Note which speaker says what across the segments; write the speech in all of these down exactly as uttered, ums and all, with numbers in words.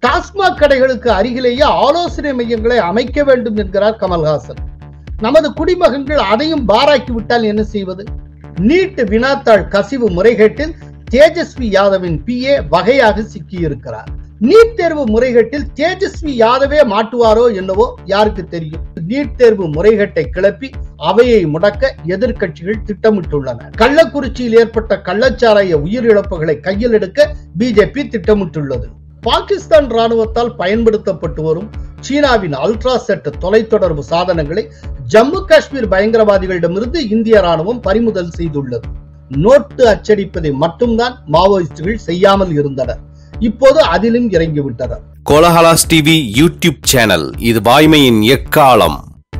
Speaker 1: டாஸ்மாக் கடைகளுக்கு அருகிலேயே ஆலோசனை மையங்களை அமைக்க வேண்டும் என்கிறார் கமல்ஹாசன். நமது குடிமகன்கள் அதையும் பாராக்கி விட்டால் என்ன செய்வது? நீட் வினாத்தாள் கசிவு முறைகேட்டில் தேஜஸ்வி யாதவின் பி ஏ வகையாக சிக்கியிருக்கிறார். நீட் தேர்வு முறைகேட்டில் தேஜஸ்வி யாதவே மாட்டுவாரோ என்னவோ யாருக்கு தெரியும். நீட் தேர்வு முறைகேட்டை கிளப்பி அவையை முடக்க எதிர்க்கட்சிகள் திட்டமிட்டுள்ளன. கள்ளக்குறிச்சியில் ஏற்பட்ட கள்ளச்சாராய உயிரிழப்புகளை கையில் எடுக்க பிஜேபி திட்டமிட்டுள்ளது. பாகிஸ்தான் ராணுவத்தால் பயன்படுத்தப்பட்டு வரும் சீனாவின் அல்ட்ராசெட் தொலைத்தொடர்பு சாதனங்களை ஜம்மு காஷ்மீர் பயங்கரவாதிகளிடமிருந்து இந்திய ராணுவம் பறிமுதல் செய்துள்ளது. நோட்டு அச்சடிப்பதை மட்டும்தான் மாவோயிஸ்டுகள் செய்யாமல் இருந்தனர். இப்போது அதிலும் இறங்கிவிட்டனர்.
Speaker 2: கோலஹலாஸ் டிவி யூடியூப் சேனல், இது வாய்மையின் எக்காலம்.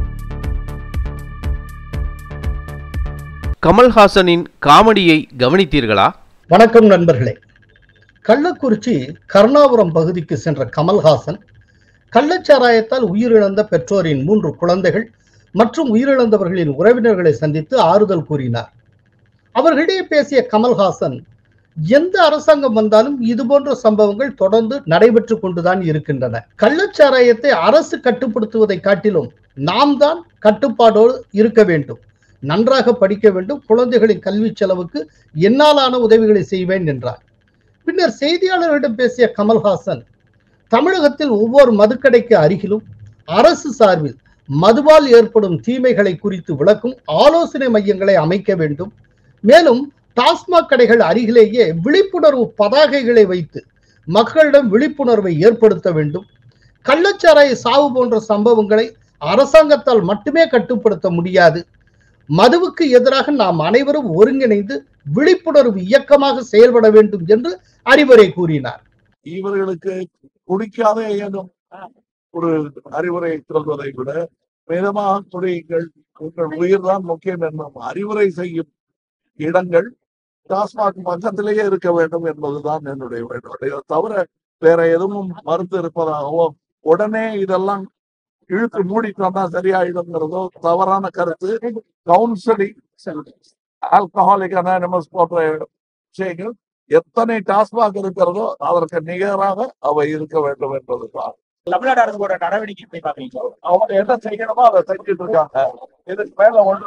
Speaker 3: கமல்ஹாசனின் காமெடியை கவனித்தீர்களா?
Speaker 1: வணக்கம் நண்பர்களே. கள்ளக்குறிச்சி கருணாபுரம் பகுதிக்கு சென்ற கமல்ஹாசன் கள்ளச்சாராயத்தால் உயிரிழந்த பெற்றோரின் மூன்று குழந்தைகள் மற்றும் உயிரிழந்தவர்களின் உறவினர்களை சந்தித்து ஆறுதல் கூறினார். அவர்களிடையே பேசிய கமல்ஹாசன், எந்த அரசாங்கம் வந்தாலும் இது போன்ற சம்பவங்கள் தொடர்ந்து நடைபெற்று கொண்டுதான் இருக்கின்றன. கள்ளச்சாராயத்தை அரசு கட்டுப்படுத்துவதை காட்டிலும் நாம் தான் கட்டுப்பாடோடு இருக்க வேண்டும். நன்றாக படிக்க வேண்டும். குழந்தைகளின் கல்வி செலவுக்கு என்னாலான உதவிகளை செய்வேன் என்றார். பின்னர் செய்தியாளர்களிடம் பேசிய கமல்ஹாசன், தமிழகத்தில் ஒவ்வொரு மதுக்கடைக்கு அருகிலும் அரசு சார்பில் மதுவால் ஏற்படும் தீமைகளை குறித்து விளக்கும் ஆலோசனை மையங்களை அமைக்க வேண்டும். மேலும் டாஸ்மாக் கடைகள் அருகிலேயே விழிப்புணர்வு பதாகைகளை வைத்து மக்களிடம் விழிப்புணர்வை ஏற்படுத்த வேண்டும். கள்ளச்சாராய சாவு போன்ற சம்பவங்களை அரசாங்கத்தால் மட்டுமே கட்டுப்படுத்த முடியாது. மதுவுக்கு எதிராக நாம் அனைவரும் ஒருங்கிணைந்து விழிப்புணர்வு இயக்கமாக செயல்பட வேண்டும் என்று அறிவுரை கூறினார்.
Speaker 4: இவர்களுக்கு குடிக்காத ஏதும் ஒரு அறிவுரை சொல்வதை விட மிதமாக குடியுங்கள், உங்கள் உயிர் தான் முக்கியம் என்னும் அறிவுரை செய்யும் இடங்கள் டாஸ்மாக் பக்கத்திலேயே இருக்க வேண்டும் என்பதுதான் என்னுடைய வேண்டுகோள். தவிர வேற எதுவும் மறுத்து இருப்பதாகவோ உடனே இதெல்லாம் இழுத்து மூடிட்டோம்னா சரியாயிடுங்கிறதோ தவறான கருத்து. கவுன்சிலிங், ஆல்கஹாலிக் அனானிமஸ் போன்ற விஷயங்கள் எத்தனை டாஸ்மாக் இருக்கிறதோ அதற்கு நிகராக அவை இருக்க வேண்டும் என்பதுதான்.
Speaker 5: தமிழ்நாடு அரசோட நடவடிக்கை எப்படி பாக்குறீங்க?
Speaker 4: அவங்க என்ன செய்யணுமோ அதை செஞ்சுட்டு இருக்காங்க. இதுக்கு மேல ஒன்று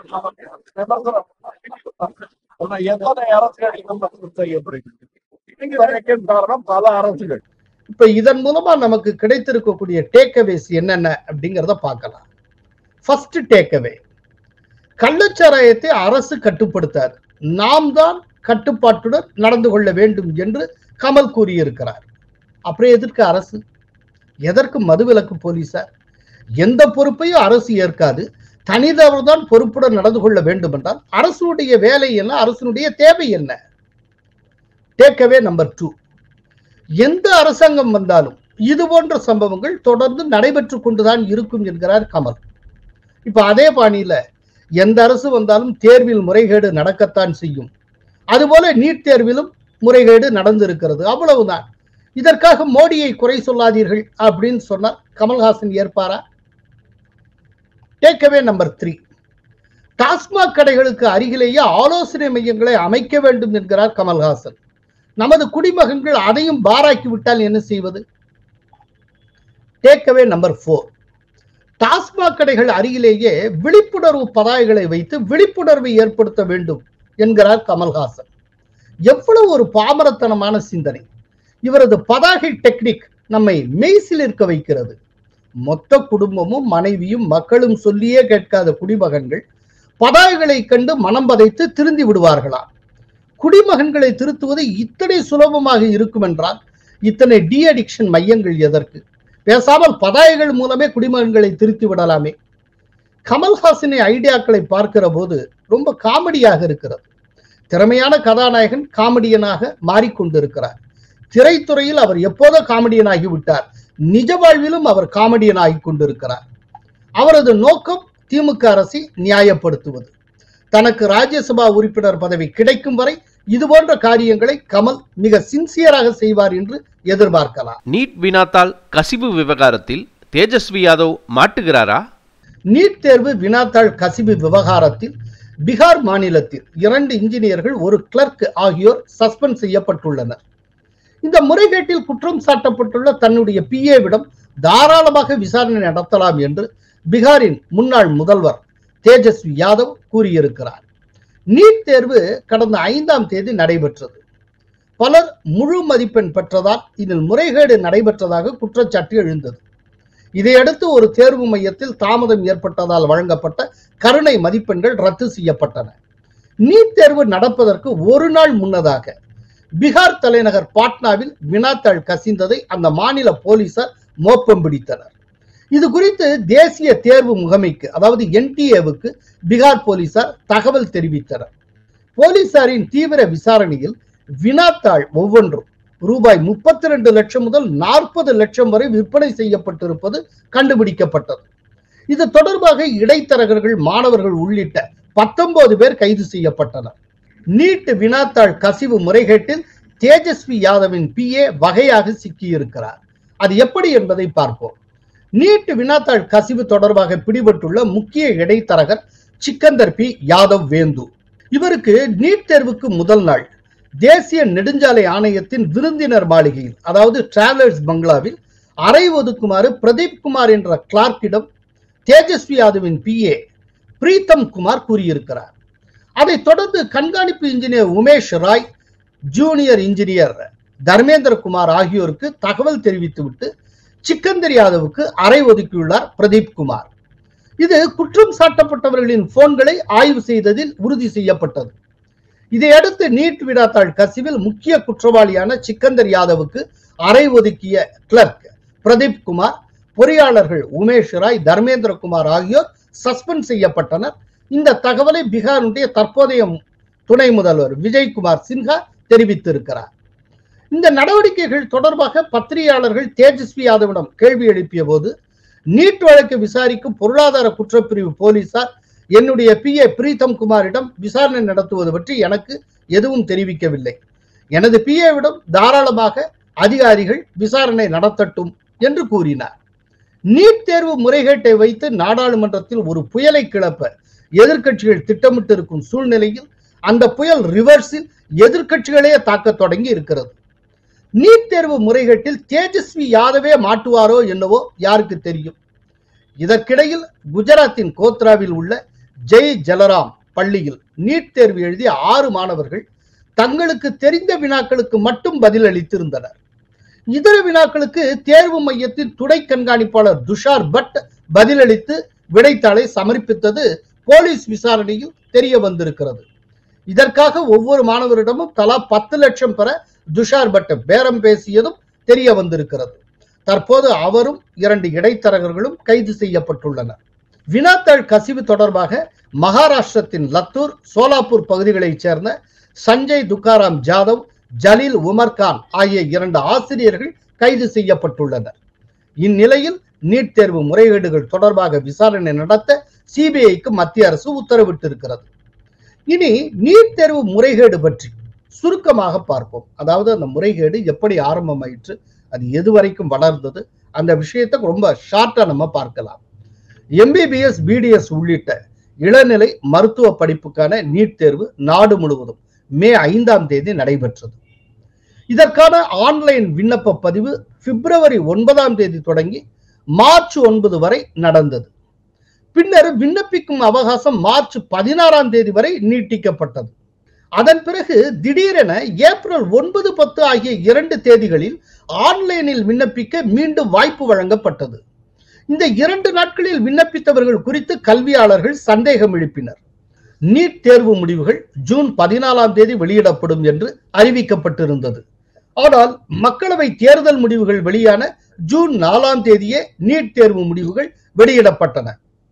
Speaker 4: எத்தனை அரசுகள் செய்யப்படுகிறது காரணம் பல அரசுகள்.
Speaker 1: இப்ப இதன் மூலமா நமக்கு கிடைத்திருக்கக்கூடிய டேக்அவேஸ் என்னென்ன அப்படிங்கிறத பார்க்கலாம். ஃபர்ஸ்ட் டேக்அவே, கள்ளச்சாராயத்தை அரசு கட்டுப்படுத்தாது, நாம் தான் கட்டுப்பாட்டுடன் நடந்து கொள்ள வேண்டும் என்று கமல் கூறியிருக்கிறார். அப்புறம் எதற்கு அரசு? எதற்கு மதுவிலக்கு போலீசார்? எந்த பொறுப்பையும் அரசு ஏற்காது. தனிதவர் தான் பொறுப்புடன் நடந்து கொள்ள வேண்டும் என்றால் அரசுடைய வேலை என்ன? அரசுடைய தேவை என்ன? டேக்அவே நம்பர் டூ, எந்த அரசாங்கம் வந்தாலும் இது போன்ற சம்பவங்கள் தொடர்ந்து நடைபெற்று கொண்டுதான் இருக்கும் என்கிறார் கமல். இப்ப அதே பாணியில எந்த அரசு வந்தாலும் தேர்வில் முறைகேடு நடக்கத்தான் செய்யும். அதுபோல நீட் தேர்விலும் முறைகேடு நடந்திருக்கிறது. அவ்வளவுதான். இதற்காக மோடியை குறை சொல்லாதீர்கள் அப்படின்னு சொன்னார் கமல்ஹாசன் ஏற்பாரா? டேக்அவே நம்பர் த்ரீ, டாஸ்மாக் கடைகளுக்கு அருகிலேயே ஆலோசனை மையங்களை அமைக்க வேண்டும் என்கிறார் கமல்ஹாசன். நமது குடிமகன்கள் அதையும் பாராக்கி விட்டால் என்ன செய்வது? டேக்அவே நம்பர் ஃபோர், டாஸ்மாக் கடைகள் அருகிலேயே விழிப்புணர்வு பதாகைகளை வைத்து விழிப்புணர்வை ஏற்படுத்த வேண்டும் என்கிறார் கமல்ஹாசன். எவ்வளவு ஒரு பாமரத்தனமான சிந்தனை! இவரது பதாகை டெக்னிக் நம்மை மெய்சில் இருக்க வைக்கிறது. மொத்த குடும்பமும் மனைவியும் மக்களும் சொல்லியே கேட்காத குடிமகன்கள் பதாகைகளை கண்டு மனம் பதைத்து திருந்தி விடுவார்களாம். குடிமகன்களை திருத்துவது இத்தனை சுலபமாக இருக்கும் என்றால் இத்தனை டி அடிக்ஷன் மையங்கள் எதற்கு? பேசாமல் பதாகைகள் மூலமே குடிமகன்களை திருத்தி விடலாமே. கமல்ஹாசனை ஐடியாக்களை பார்க்கிற போது ரொம்ப காமெடியாக இருக்கிறது. திறமையான கதாநாயகன் காமெடியனாக மாறிக்கொண்டிருக்கிறார். திரைத்துறையில் அவர் எப்போதோ காமெடியனாகி விட்டார். நிஜ வாழ்விலும் அவர் காமெடியனாகி கொண்டிருக்கிறார். அவரது நோக்கம் திமுக அரசை நியாயப்படுத்துவது. தனக்கு ராஜ்யசபா உறுப்பினர் பதவி கிடைக்கும் வரை இது போன்ற காரியங்களை கமல் மிக சின்சியராக செய்வார் என்று எதிர்பார்க்கலாம்.
Speaker 3: நீட் வினாத்தாள் கசிவு விவகாரத்தில் தேஜஸ்வி யாதவ் மாட்டுகிறாரா?
Speaker 1: நீட் தேர்வு வினாத்தாள் கசிவு விவகாரத்தில் பீகார் மாநிலத்தில் இரண்டு இன்ஜினியர்கள், ஒரு கிளர்க் ஆகியோர் சஸ்பெண்ட் செய்யப்பட்டுள்ளனர். இந்த முறைகேட்டில் குற்றம் சாட்டப்பட்டுள்ள தன்னுடைய பிஏவிடம் தாராளமாக விசாரணை நடத்தலாம் என்று பீகாரின் முன்னாள் முதல்வர் தேஜஸ்வி யாதவ் கூறியிருக்கிறார். நீட் தேர்வு கடந்த ஐந்தாம் தேதி நடைபெற்றது. பலர் முழு மதிப்பெண் பெற்றதால் இதில் முறைகேடு நடைபெற்றதாக குற்றச்சாட்டு எழுந்தது. இதையடுத்து ஒரு தேர்வு மையத்தில் தாமதம் ஏற்பட்டதால் வழங்கப்பட்ட கருணை மதிப்பெண்கள் ரத்து செய்யப்பட்டன. நீட் தேர்வு நடப்பதற்கு ஒரு நாள் முன்னதாக பீகார் தலைநகர் பாட்னாவில் வினாத்தாள் கசிந்ததை அந்த மாநில போலீசார் மோப்பம் பிடித்தனர். இது குறித்து தேசிய தேர்வு முகமைக்கு, அதாவது என்டிஏவுக்கு பீகார் போலீசார் தகவல் தெரிவித்தனர். போலீசாரின் தீவிர விசாரணையில் வினாத்தாள் ஒவ்வொன்றும் ரூபாய் முப்பத்தி ரெண்டு லட்சம் முதல் நாற்பது லட்சம் வரை விற்பனை செய்யப்பட்டிருப்பது கண்டுபிடிக்கப்பட்டது. இது தொடர்பாக இடைத்தரகர்கள், மாணவர்கள் உள்ளிட்ட பத்தொன்பது பேர் கைது செய்யப்பட்டனர். நீட் வினாத்தாள் கசிவு முறைகேட்டில் தேஜஸ்வி யாதவின் பிஏ வகையாக சிக்கியிருக்கிறார். அது எப்படி என்பதை பார்ப்போம். நீட் வினாத்தாள் கசிவு தொடர்பாக பிடிபட்டுள்ள முக்கிய இடைத்தரகர் சிக்கந்தர் பி யாதவ் வேந்து. இவருக்கு நீட் தேர்வுக்கு முதல் நாள் தேசிய நெடுஞ்சாலை ஆணையத்தின் விருந்தினர் மாளிகையில், அதாவது டிராவலர்ஸ் பங்களாவில் அறை ஒதுக்குமாறு பிரதீப் குமார் என்ற கிளார்க்கிடம் தேஜஸ்வி யாதவின் பிஏ பிரீத்தம் குமார் கூறியிருக்கிறார். அதைத் தொடர்ந்து கண்காணிப்பு engineer Umesh Rai, junior engineer Dharmendra Kumar ஆகியோருக்கு தகவல் தெரிவித்துவிட்டு சிக்கந்தர் யாதவுக்கு அறை ஒதுக்கியுள்ளார் பிரதீப் குமார். இது குற்றம் சாட்டப்பட்டவர்களின் போன்களை ஆய்வு செய்ததில் உறுதி செய்யப்பட்டது. இதையடுத்து நீட் வினாத்தாள் கசிவில் முக்கிய குற்றவாளியான சிக்கந்தர் யாதவுக்கு அறை ஒதுக்கிய கிளர்க் பிரதீப் குமார், பொறியாளர்கள் உமேஷ் ராய், தர்மேந்திர குமார் ஆகியோர் சஸ்பெண்ட் செய்யப்பட்டனர். இந்த தகவலை பீகாருடைய தற்போதைய துணை முதல்வர் விஜய்குமார் சின்ஹா தெரிவித்திருக்கிறார். இந்த நடவடிக்கைகள் தொடர்பாக பத்திரிகையாளர்கள் தேஜஸ்வி யாதவிடம் கேள்வி எழுப்பிய போது, நீட் வழக்கு விசாரிக்கும் பொருளாதார குற்றப்பிரிவு போலீசார் என்னுடைய பிஏ பிரீத்தம் குமாரிடம் விசாரணை நடத்துவது பற்றி எனக்கு எதுவும் தெரிவிக்கவில்லை. எனது பிஏவிடம் தாராளமாக அதிகாரிகள் விசாரணை நடத்தட்டும் என்று கூறினார். நீட் தேர்வு முறைகேட்டை வைத்து நாடாளுமன்றத்தில் ஒரு புயலை கிளப்ப எதிர்க்கட்சிகள் திட்டமிட்டிருக்கும் சூழ்நிலையில் அந்த புயல் ரிவர்ஸில் எதிர்க்கட்சிகளே தாக்க தொடங்கி இருக்கிறது. நீட் தேர்வு முறைகேட்டில் தேஜஸ்வி யாதவே மாட்டுவாரோ என்னவோ யாருக்கு தெரியும். இதற்கிடையில் குஜராத்தின் கோத்ராவில் உள்ள ஜெய் ஜலராம் பள்ளியில் நீட் தேர்வு எழுதிய ஆறு மாணவர்கள் தங்களுக்கு தெரிந்த வினாக்களுக்கு மட்டும் பதில் அளித்திருந்தனர். இதர வினாக்களுக்கு தேர்வு மையத்தின் துணை கண்காணிப்பாளர் துஷார் பட் பதிலளித்து விடைத்தாளை சமர்ப்பித்தது போலீஸ் விசாரணையில் தெரிய வந்திருக்கிறது. இதற்காக ஒவ்வொரு மாணவரிடமும் தலா பத்து லட்சம் பெற துஷார் பட் பேரம் பேசியதும் தெரிய வந்திருக்கிறது. தற்போது அவரும் இரண்டு இடைத்தரகர்களும் கைது செய்யப்பட்டுள்ளனர். வினாத்தாள் கசிவு தொடர்பாக மகாராஷ்டிரத்தின் லத்தூர், சோலாப்பூர் பகுதிகளைச் சேர்ந்த சஞ்சய் துக்காராம் ஜாதவ், ஜலீல் உமர்கான் ஆகிய இரண்டு ஆசிரியர்கள் கைது செய்யப்பட்டுள்ளனர். இந்நிலையில் நீட் தேர்வு முறைகேடுகள் தொடர்பாக விசாரணை நடத்த சிபிஐக்கு மத்திய அரசு உத்தரவிட்டிருக்கிறது. இனி நீட் தேர்வு முறைகேடு பற்றி சுருக்கமாக பார்ப்போம். அதாவது அந்த முறைகேடு எப்படி ஆரம்பமாயிற்று, அது எதுவரைக்கும் வளர்ந்தது, அந்த விஷயத்தை ரொம்ப ஷார்ட்டா நம்ம பார்க்கலாம். எம்பிபிஎஸ், பிடிஎஸ் உள்ளிட்ட இளநிலை மருத்துவ படிப்புக்கான நீட் தேர்வு நாடு முழுவதும் மே ஐந்தாம் தேதி நடைபெற்றது. இதற்கான ஆன்லைன் விண்ணப்ப பதிவு பிப்ரவரி ஒன்பதாம் தேதி தொடங்கி மார்ச் ஒன்பது வரை நடந்தது. பின்னர் விண்ணப்பிக்கும் அவகாசம் மார்ச் பதினாறாம் தேதி வரை நீட்டிக்கப்பட்டது. அதன் பிறகு திடீரென ஏப்ரல் ஒன்பது, பத்து ஆகிய இரண்டு தேதிகளில் ஆன்லைனில் விண்ணப்பிக்க மீண்டும் வாய்ப்பு வழங்கப்பட்டது. இந்த இரண்டு நாட்களில் விண்ணப்பித்தவர்கள் குறித்து கல்வியாளர்கள் சந்தேகம் எழுப்பினர். நீட் தேர்வு முடிவுகள் ஜூன் பதினாலாம் தேதி வெளியிடப்படும் என்று அறிவிக்கப்பட்டிருந்தது. ஆனால் மக்களவை தேர்தல் முடிவுகள் வெளியான ஜூன் நாலாம் தேதியே நீட் தேர்வு முடிவுகள் வெளியிடப்பட்டன.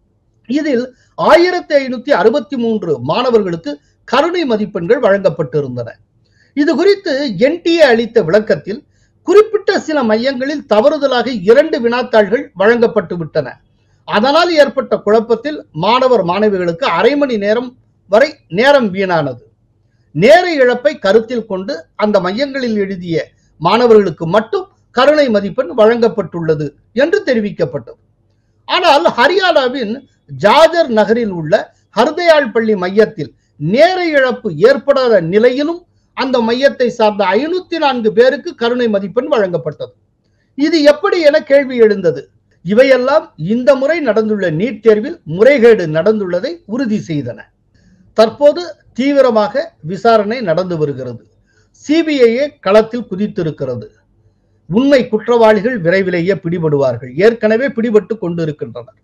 Speaker 1: இதில் ஆயிரத்தி ஐநூத்தி அறுபத்தி மூன்று மாணவர்களுக்கு கருணை மதிப்பெண்கள் வழங்கப்பட்டிருந்தன. இது குறித்து என்டிஏ அளித்த விளக்கத்தில், குறிப்பிட்ட சில மையங்களில் தவறுதலாக இரண்டு வினாத்தாள்கள் வழங்கப்பட்டு விட்டன. அதனால் ஏற்பட்ட குழப்பத்தில் மாணவர் மாணவிகளுக்கு அரை மணி நேரம் வரை நேரம் வீணானது. நேர இழப்பை கருத்தில் கொண்டு அந்த மையங்களில் எழுதிய மாணவர்களுக்கு மட்டும் கருணை மதிப்பெண் வழங்கப்பட்டுள்ளது என்று தெரிவிக்கப்பட்டது. ஆனால் ஹரியானாவின் ஜாஜர் நகரில் உள்ள ஹர்தயாள் பள்ளி மையத்தில் நேர இழப்பு ஏற்படாத நிலையிலும் அந்த மையத்தை சார்ந்த ஐநூத்தி நான்கு பேருக்கு கருணை மதிப்பெண் வழங்கப்பட்டது. இது எப்படி என கேள்வி எழுந்தது. இவையெல்லாம் இந்த முறை நடந்துள்ள நீட் தேர்வில் முறைகேடு நடந்துள்ளதை உறுதி செய்தன. தற்போது தீவிரமாக விசாரணை நடந்து வருகிறது. சிபிஐயே களத்தில் குதித்திருக்கிறது. உண்மை குற்றவாளிகள் விரைவிலேயே பிடிபடுவார்கள். ஏற்கனவே பிடிபட்டு கொண்டிருக்கின்றனர்.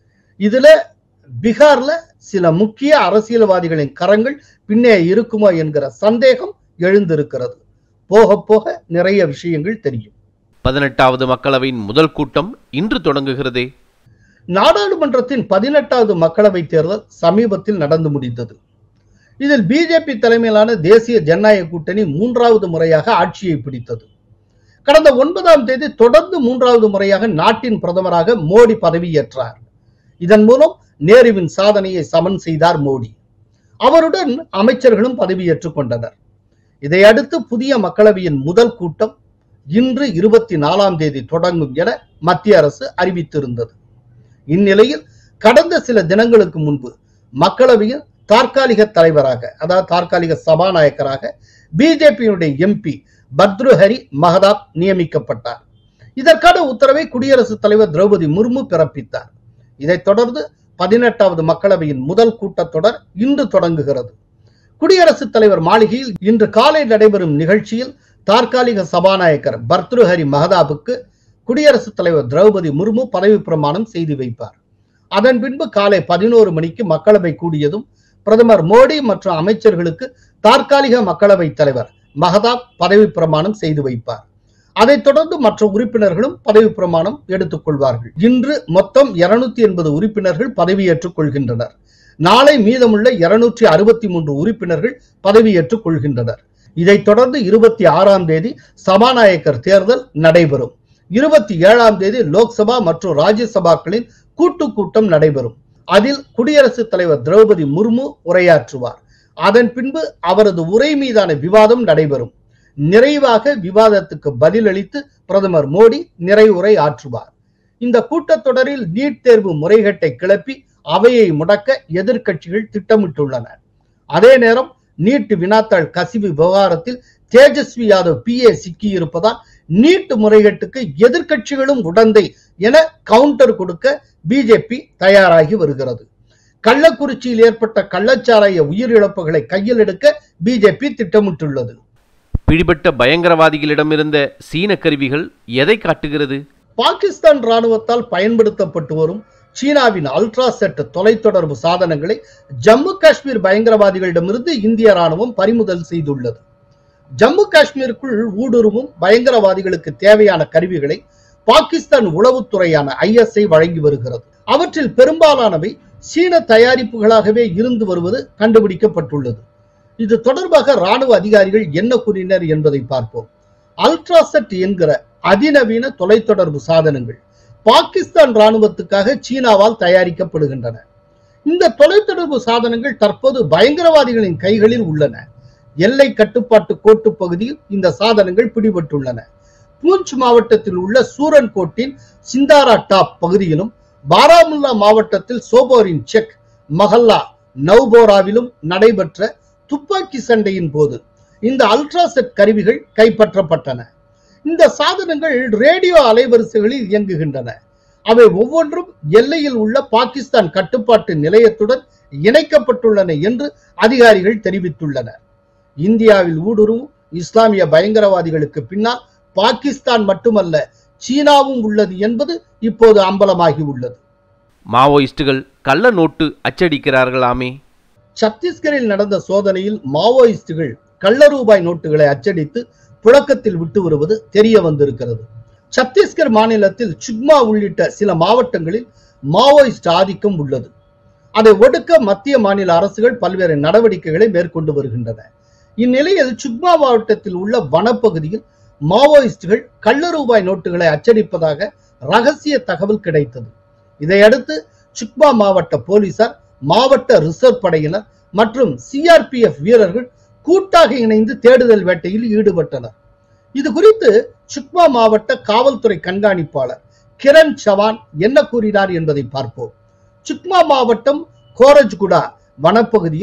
Speaker 1: இதுல பீகார்ல சில முக்கிய அரசியல்வாதிகளின் கரங்கள் பின்னே இருக்குமா என்கிற சந்தேகம் எழுந்திருக்கிறது. போக போக நிறைய விஷயங்கள் தெரியும்.
Speaker 3: பதினெட்டாவது மக்களவையின் முதல் கூட்டம் இன்று தொடங்குகிறதே.
Speaker 1: நாடாளுமன்றத்தின் பதினெட்டாவது மக்களவை தேர்தல் சமீபத்தில் நடந்து முடிந்தது. இதில் பிஜேபி தலைமையிலான தேசிய ஜனநாயக கூட்டணி மூன்றாவது முறையாக ஆட்சியை பிடித்தது. கடந்த ஒன்பதாம் தேதி தொடர்ந்து மூன்றாவது முறையாக நாட்டின் பிரதமராக மோடி பதவியேற்றார். இதன் மூலம் நேருவின் சாதனையை சமன் செய்தார் மோடி. அவருடன் அமைச்சர்களும் பதவியேற்றுக் கொண்டனர். இதையடுத்து புதிய மக்களவையின் முதல் கூட்டம் இன்று இருபத்தி நாலாம் தேதி தொடங்கும் என மத்திய அரசு அறிவித்திருந்தது. இந்நிலையில் கடந்த சில தினங்களுக்கு முன்பு மக்களவையின் தற்காலிக தலைவராக, அதாவது தற்காலிக சபாநாயகராக பிஜேபியினுடைய எம்பி பத்ருஹரி மஹதாப் நியமிக்கப்பட்டார். இதற்கான உத்தரவை குடியரசுத் தலைவர் திரௌபதி முர்மு பிறப்பித்தார். இதைத் தொடர்ந்து பதினெட்டாவது மக்களவையின் முதல் கூட்டத்தொடர் இன்று தொடங்குகிறது. குடியரசுத் தலைவர் மாளிகையில் இன்று காலை நடைபெறும் நிகழ்ச்சியில் தற்காலிக சபாநாயகர் பர்த்ருஹரி மஹதாபுக்கு குடியரசுத் தலைவர் திரௌபதி முர்மு பதவி பிரமாணம் செய்து வைப்பார். அதன் பின்பு காலை பதினோரு மணிக்கு மக்களவை கூடியதும் பிரதமர் மோடி மற்றும் அமைச்சர்களுக்கு தற்காலிக மக்களவை தலைவர் மஹதாப் பதவி பிரமாணம் செய்து வைப்பார். அதைத் தொடர்ந்து மற்ற உறுப்பினர்களும் பதவி பிரமாணம் எடுத்துக் கொள்வார்கள். இன்று மொத்தம் இருநூத்தி எண்பது உறுப்பினர்கள் பதவியேற்றுக் கொள்கின்றனர். நாளை மீதமுள்ள இருநூற்றி அறுபத்தி மூன்று உறுப்பினர்கள் பதவியேற்றுக் கொள்கின்றனர். இதைத் தொடர்ந்து இருபத்தி ஆறாம் தேதி சபாநாயகர் தேர்தல் நடைபெறும். இருபத்தி ஏழாம் தேதி லோக்சபா மற்றும் ராஜ்யசபாக்களின் கூட்டு கூட்டம் நடைபெறும். அதில் குடியரசுத் தலைவர் திரௌபதி முர்மு உரையாற்றுவார். அதன் பின்பு அவரது உரை மீதான விவாதம் நடைபெறும். நிறைவாக விவாதத்துக்கு பதிலளித்து பிரதமர் மோடி நிறைவுரை ஆற்றுவார். இந்த கூட்டத்தொடரில் நீட் தேர்வு முறைகேட்டை கிளப்பி அவையை முடக்க எதிர்க்கட்சிகள் திட்டமிட்டுள்ளன. அதே நேரம் நீட் வினாத்தாள் கசிவு விவகாரத்தில் தேஜஸ்வி யாதவ் பி ஏ சிக்கி இருப்பதால் நீட் முறைகேட்டுக்கு எதிர்க்கட்சிகளும் உடந்தை என கவுண்டர் கொடுக்க பிஜேபி தயாராகி வருகிறது. கள்ளக்குறிச்சியில் ஏற்பட்ட கள்ளச்சாராய உயிரிழப்புகளை கையில் எடுக்க பிஜேபி திட்டமிட்டுள்ளது.
Speaker 3: பிடிபட்ட பயங்கரவாதிகளிடமிருந்த சீன கருவிகள் எதை காட்டுகிறது?
Speaker 1: பாகிஸ்தான் ராணுவத்தால் பயன்படுத்தப்பட்டு வரும் சீனாவின் அல்ட்ராசெட் தொலைத்தொடர்பு சாதனங்களை ஜம்மு காஷ்மீர் பயங்கரவாதிகளிடமிருந்து இந்திய ராணுவம் பறிமுதல் செய்துள்ளது. ஜம்மு காஷ்மீருக்குள் ஊடுருவும் பயங்கரவாதிகளுக்கு தேவையான கருவிகளை பாகிஸ்தான் உளவுத்துறையான ஐ எஸ் ஐ வழங்கி வருகிறது. அவற்றில் பெரும்பாலானவை சீன தயாரிப்புகளாகவே இருந்து வருவது கண்டுபிடிக்கப்பட்டுள்ளது. இது தொடர்பாக ராணுவ அதிகாரிகள் என்ன கூறினர் என்பதை பார்ப்போம். அல்ட்ராசெட் என்கிற அதிநவீன தொலைத்தொடர்பு சாதனங்கள் பாகிஸ்தான் ராணுவத்துக்காக சீனாவால் தயாரிக்கப்படுகின்றன. இந்த தொலைத்தொடர்பு சாதனங்கள் தற்போது பயங்கரவாதிகளின் கைகளில் உள்ளன. எல்லை கட்டுப்பாட்டு கோட்டு பகுதியில் இந்த சாதனங்கள் பிடிபட்டுள்ளன. பூஞ்ச் மாவட்டத்தில் உள்ள சூரன்கோட்டின் சிந்தாரா டாப் பகுதியிலும் பாராமுல்லா மாவட்டத்தில் சோபோரின் செக் மஹல்லா நவ்போராவிலும் நடைபெற்ற துப்பாக்கி சண்டையின் போது இந்த அல்ட்ராசெட் கருவிகள் கைப்பற்றப்பட்டன. இந்த சாதனங்கள் ரேடியோ அலைவரிசைகளில் இயங்குகின்றன. அவை ஒவ்வொன்றும் எல்லையில் உள்ள பாகிஸ்தான் கட்டுப்பாட்டு நிலையத்துடன் இணைக்கப்பட்டுள்ளன என்று அதிகாரிகள் தெரிவித்துள்ளனர். இந்தியாவில் ஊடுருவும் இஸ்லாமிய பயங்கரவாதிகளுக்கு பின்னால் பாகிஸ்தான் மட்டுமல்ல சீனாவும் உள்ளது என்பது இப்போது அம்பலமாகி உள்ளது.
Speaker 3: மாவோயிஸ்டுகள் கள்ள நோட்டு அச்சடிக்கிறார்களாமே.
Speaker 1: சத்தீஸ்கரில் நடந்த சோதனையில் மாவோயிஸ்டுகள் கள்ள ரூபாய் நோட்டுகளை அச்சடித்து புழக்கத்தில் விட்டு வருவது தெரிய வந்திருக்கிறது. சத்தீஸ்கர் மாநிலத்தில் சுக்மா உள்ளிட்ட சில மாவட்டங்களில் மாவோயிஸ்ட் ஆதிக்கம் உள்ளது. அதை ஒடுக்க மத்திய மாநில அரசுகள் பல்வேறு நடவடிக்கைகளை மேற்கொண்டு வருகின்றன. இந்நிலையில் சுக்மா மாவட்டத்தில் உள்ள வனப்பகுதியில் மாவோயிஸ்டுகள் கள்ள ரூபாய் நோட்டுகளை அச்சடிப்பதாக ரகசிய தகவல் கிடைத்தது. இதையடுத்து சுக்மா மாவட்ட போலீசார், மாவட்ட ரிசர்வ் படையினர் மற்றும் சி ஆர் பி எஃப் வீரர்கள் கூட்டாக இணைந்து தேடுதல் வேட்டையில் ஈடுபட்டனர். இது குறித்து சுக்மா மாவட்ட காவல்துறை கண்காணிப்பாளர் கிரண் சவான் என்ன கூறினார் என்பதை பார்ப்போம். சுக்மா மாவட்டம் கோரஜ்குடா வனப்பகுதியில்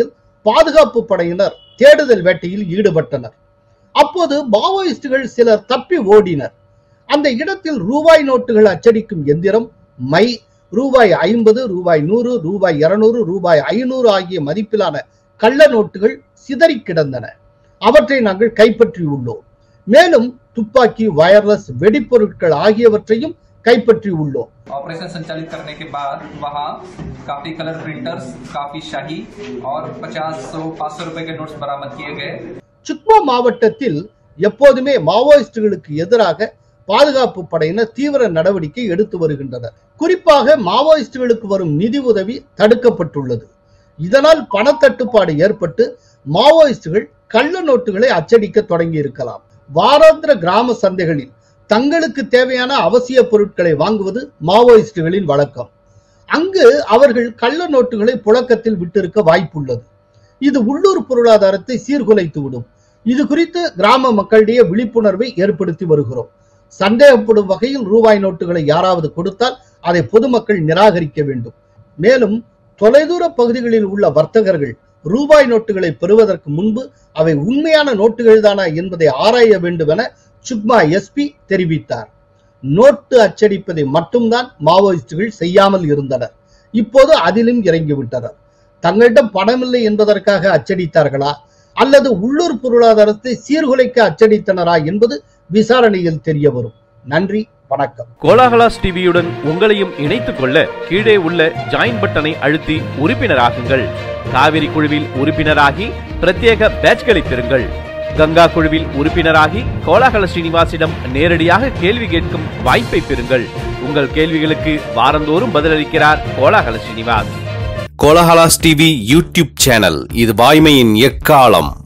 Speaker 1: பாதுகாப்பு படையினர் தேடுதல் வேட்டையில் ஈடுபட்டனர். அப்போது மாவோயிஸ்டுகள் சிலர் தப்பி ஓடினர். அந்த இடத்தில் ரூபாய் நோட்டுகள் அச்சடிக்கும் எந்திரம், மை, ரூபாய் ஐம்பது, ரூபாய் நூறு, ரூபாய் இருநூறு, ரூபாய் ஐநூறு ஆகிய மதிப்பிலான கள்ள நோட்டுகள் சிதறி கிடந்தன. அவற்றை நாங்கள் கைப்பற்றி உள்ளோம். மேலும் துப்பாக்கி, வயர்லெஸ், வெடிப்பொருட்கள் ஆகியவற்றையும் கைப்பற்றி உள்ளோம்.
Speaker 6: ऑपरेशन संचालित करने के बाद वहां काफी कलर प्रिंटर्स, काफी शाही और पचास सौ पाँच सौ रुपए के नोट्स बरामद किए गए.
Speaker 1: சுக்மா மாவட்டத்தில் எப்போதுமே மாவோயிஸ்டுகளுக்கு எதிராக பாதுகாப்பு படையினர் தீவிர நடவடிக்கை எடுத்து வருகின்றனர். குறிப்பாக மாவோயிஸ்டுகளுக்கு வரும் நிதி உதவி தடுக்கப்பட்டுள்ளது. இதனால் பணத்தட்டுப்பாடு ஏற்பட்டு மாவோயிஸ்டுகள் கள்ள நோட்டுகளை அச்சடிக்க தொடங்கி இருக்கலாம். வாராந்திர கிராம சந்தைகளில் தங்களுக்கு தேவையான அவசிய பொருட்களை வாங்குவது மாவோயிஸ்டுகளின் வழக்கம். அங்கு அவர்கள் கள்ள நோட்டுகளை புழக்கத்தில் விட்டிருக்க வாய்ப்புள்ளது. இது உள்ளூர் பொருளாதாரத்தை சீர்குலைத்துவிடும். இது குறித்து கிராம மக்களிடையே விழிப்புணர்வை ஏற்படுத்தி வருகிறோம். சந்தேகப்படும் வகையில் ரூபாய் நோட்டுகளை யாராவது கொடுத்தால் அதை பொதுமக்கள் நிராகரிக்க வேண்டும். மேலும் தொலைதூர பகுதிகளில் உள்ள வர்த்தகர்கள் ரூபாய் நோட்டுகளை பெறுவதற்கு முன்பு அவை உண்மையான நோட்டுகள் தானா என்பதை ஆராய வேண்டும் என சுக்மா எஸ்பி தெரிவித்தார். நோட்டு அச்சடிப்பதை மட்டும்தான் மாவோயிஸ்டுகள் செய்யாமல் இருந்தனர். இப்போது அதிலும் இறங்கிவிட்டனர். தங்களிடம் பணமில்லை என்பதற்காக அச்சடித்தார்களா அல்லது உள்ளூர் பொருளாதாரத்தை சீர்குலைக்க அச்சடித்தனரா என்பது விசாரணையில் தெரிய வரும். நன்றி, வணக்கம்.
Speaker 3: கோலாகலாஸ் டிவியுடன் உங்களையும் இணைத்துக் கொள்ள கீழே உள்ள ஜாயின் பட்டனை அழுத்தி உறுப்பினராகுங்கள். காவிரி குழுவில் உறுப்பினராகி பிரத்யேக பேட்ச்களை பெறுங்கள். கங்கா குழுவில் உறுப்பினராகி கோலாகல ஸ்ரீனிவாசிடம் நேரடியாக கேள்வி கேட்கும் வாய்ப்பை பெறுங்கள். உங்கள் கேள்விகளுக்கு வாரந்தோறும் பதிலளிக்கிறார் Kolahala Srinivas.
Speaker 2: Kolahalas TV YouTube channel, இது வாய்மையின் எக்காலம்.